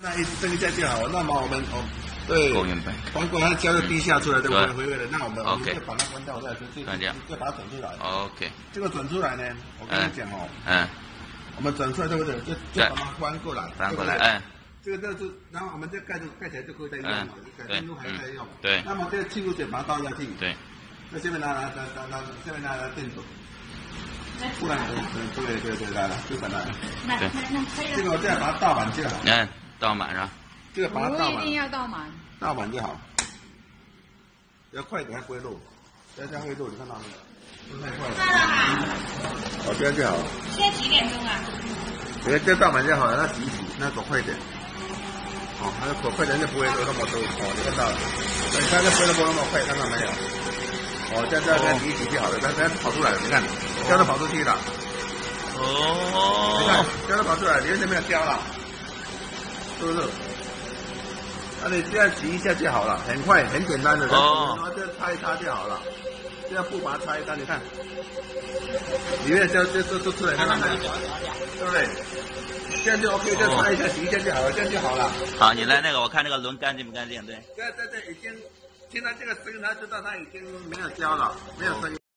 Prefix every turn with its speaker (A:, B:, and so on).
A: 那一直蹬一下就好了。那么我们对，翻过来它胶就滴下出来，对不对？回味的。那我们就把它关掉，再把它转出来。
B: OK。这
A: 个转出来呢，我跟你讲哦。我们转出来对不对？就把它翻过来。
B: 翻过来，
A: 这个就是，然后我们这盖起来就可以再用了，改天都还在用。
B: 对。
A: 那么这个气壶嘴把它倒下去。
B: 对。
A: 那下面拿电筒。不然对，来了，就等来了。
B: 对。
A: 这个我这样把它倒满就好。
B: 倒满上。
A: 这个把它倒满。
C: 不一定要倒满。
A: 倒满就好。要快一点，它不会漏。这样会漏，你看到没有？不太快了。这样就好了。
C: 现在几点钟啊？
A: 这倒满就好了，那挤，那走快一点。那走快点就不会漏那么多。你看到了？你看这不会漏那么快，看到没有？这样挤就好了，这样跑出来了，你看，胶都跑出去了。你看，胶都跑出来，里面就没有胶了，是不是？那你这样挤一下就好了，很快，很简单的，然后这擦一擦就好了。这样布把它擦一擦，你看，里面的胶都出来，看到没有？对不对？这样就 OK， 再擦一下，洗一下就好了，这样就好了。
B: 好，你来那个，我看那个轮干净不干净？对。
A: 对，已经。听到这个声音，他知道他已经没有胶了，没有声音。